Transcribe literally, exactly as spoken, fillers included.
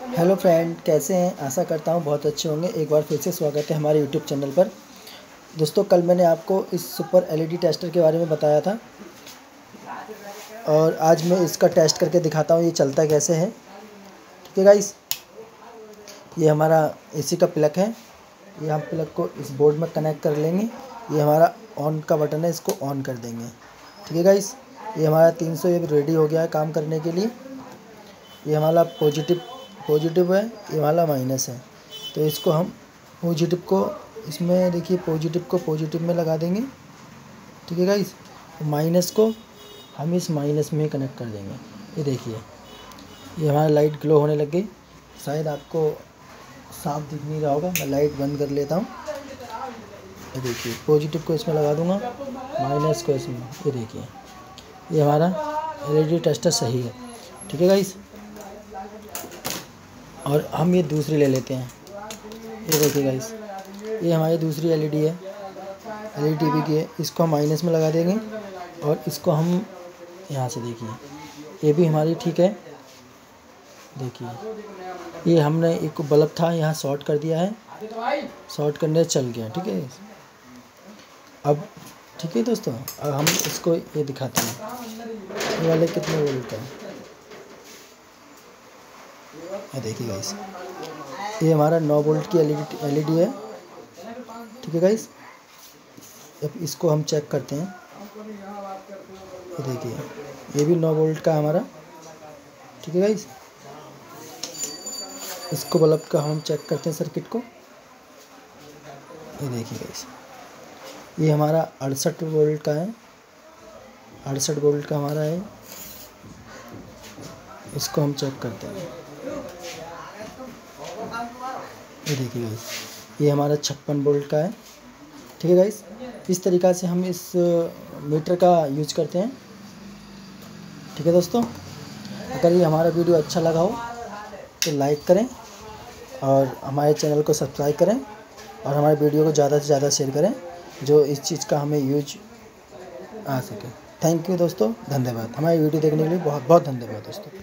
Hello friend, कैसे हैं। आशा करता हूँ बहुत अच्छे होंगे। एक बार फिर से स्वागत है हमारे यूट्यूब चैनल पर। दोस्तों, कल मैंने आपको इस सुपर एलईडी टेस्टर के बारे में बताया था और आज मैं इसका टेस्ट करके दिखाता हूँ ये चलता कैसे है। ठीक है गाइस, ये हमारा एसी का प्लग है। ये हम प्लग को इस बोर्ड में कनेक्ट कर लेंगे। ये हमारा ऑन का बटन है, इसको ऑन कर देंगे। ठीक है गाइस, ये हमारा तीन सौ ये रेडी हो गया है काम करने के लिए। ये हमारा पॉजिटिव पॉजिटिव है, ये वाला माइनस है। तो इसको हम पॉजिटिव को इसमें देखिए पॉजिटिव को पॉजिटिव में लगा देंगे। ठीक है गाइस, माइनस को हम इस माइनस में कनेक्ट कर देंगे। ये देखिए, ये हमारा लाइट ग्लो होने लग गई। शायद आपको साफ दिख नहीं रहा होगा, मैं लाइट बंद कर लेता हूँ। ये देखिए, पॉजिटिव को इसमें लगा दूँगा, माइनस को इसमें। ये देखिए, ये हमारा एलईडी टेस्टर सही है। ठीक है गाइस, और हम ये दूसरी ले लेते हैं। ये देखिए गाइस, ये हमारी दूसरी एलईडी है, एलईडी टीवी की है। इसको हम माइनस में लगा देंगे और इसको हम यहाँ से देखिए, ये भी हमारी ठीक है। देखिए, ये हमने एक बल्ब था यहाँ शॉर्ट कर दिया है, शॉर्ट करने से चल गया। ठीक है, अब ठीक है दोस्तों, अब हम इसको ये दिखाते हैं ये वाले कितने वोल्ट का है। ये देखिए गाइस, ये हमारा नौ वोल्ट की एलईडी एलईडी है। ठीक है गाइस, अब इसको हम चेक करते हैं। ये देखिए, ये भी नौ वोल्ट का हमारा। ठीक है गाइस, इसको बल्ब का हम चेक करते हैं सर्किट को। ये देखिए गाइस, ये हमारा अड़सठ वोल्ट का है, अड़सठ वोल्ट का हमारा है। इसको हम चेक करते हैं। ये देखिए गाइस, ये हमारा छप्पन वोल्ट का है। ठीक है गाइस, इस तरीक़ा से हम इस मीटर का यूज करते हैं। ठीक है दोस्तों, अगर ये हमारा वीडियो अच्छा लगा हो तो लाइक करें और हमारे चैनल को सब्सक्राइब करें और हमारे वीडियो को ज़्यादा से ज़्यादा शेयर करें, जो इस चीज़ का हमें यूज आ सके। थैंक यू दोस्तों, धन्यवाद। हमारी वीडियो देखने के लिए बहुत बहुत धन्यवाद दोस्तों।